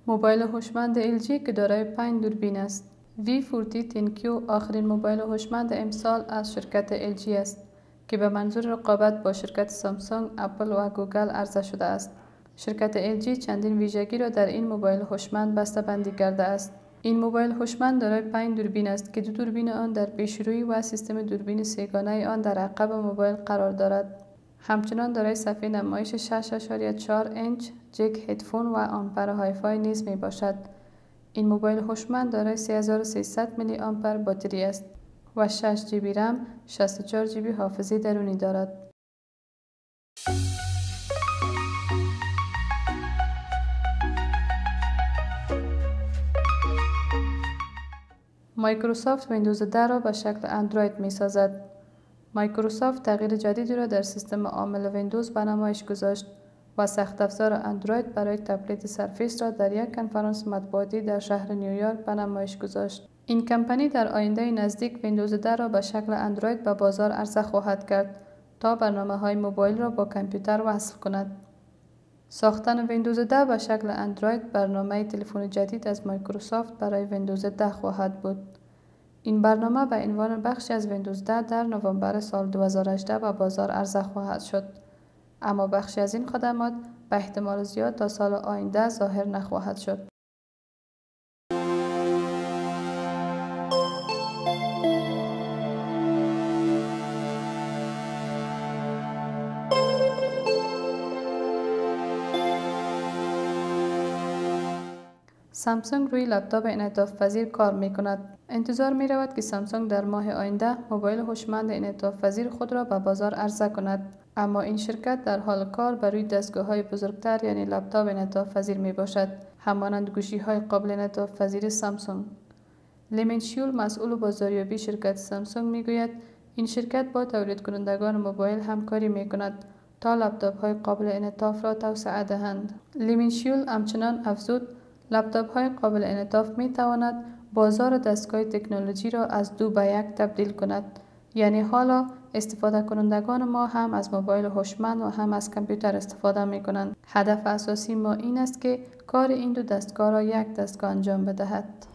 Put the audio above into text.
موبایل هوشمند LG که دارای 5 دوربین است. V40 ThinQ آخرین موبایل هوشمند امسال از شرکت LG است که به منظور رقابت با شرکت سامسونگ، اپل و گوگل عرضه شده است. شرکت LG چندین ویژگی را در این موبایل هوشمند بسته‌بندی کرده است. این موبایل هوشمند دارای 5 دوربین است که 2 دوربین آن در پیشروی و سیستم دوربین سه‌گانه آن در عقب موبایل قرار دارد. همچنان دارای صفحه نمایش 6.4 اینچ، جک هدفون و آمپر هایفای نیز می باشد. این موبایل هوشمند دارای 3300 میلی آمپر باتری است و 6 جیبی رم، 64 جیبی حافظه درونی دارد. مایکروسافت ویندوز 10 را به شکل اندروید می سازد. مایکروسافت تغییر جدیدی را در سیستم عامل ویندوز به نمایش گذاشت و سخت افزار اندروید برای تبلت سرفیس را در یک کنفرانس مطبوعاتی در شهر نیویورک به نمایش گذاشت. این کمپانی در آینده نزدیک ویندوز 10 را به شکل اندروید به بازار عرضه خواهد کرد تا برنامه‌های موبایل را با کامپیوتر وصل کند. ساختن ویندوز 10 به شکل اندروید برنامه تلفن جدید از مایکروسافت برای ویندوز 10 خواهد بود. این برنامه به عنوان بخشی از ویندوز 10 در نوامبر سال 2018 به بازار عرضه خواهد شد، اما بخشی از این خدمات به احتمال زیاد تا سال آینده ظاهر نخواهد شد. سامسونگ روی لپتاپ انعطاف پذیر کار می کند. انتظار می رود که سامسونگ در ماه آینده موبایل هوشمند انعطاف پذیر خود را به بازار عرضه کند، اما این شرکت در حال کار بر روی دستگاه‌های بزرگتر یعنی لپتاپ انعطاف پذیر می باشد، همانند گوشی‌های قابل انعطاف پذیر سامسونگ. لیمنشیول مسئول بازاریابی شرکت سامسونگ می گوید این شرکت با تولید کنندگان موبایل همکاری می کند تا لپتاپ‌های قابل انعطاف را توسعه دهند. لیمنشیول همچنان افزود لپتاپ‌های قابل انعطاف می تواند بازار دستگاه تکنولوژی را از 2 به 1 تبدیل کند، یعنی حالا استفاده کنندگان ما هم از موبایل هوشمند و هم از کامپیوتر استفاده می کنند. هدف اساسی ما این است که کار این دو دستگاه را یک دستگاه انجام بدهد.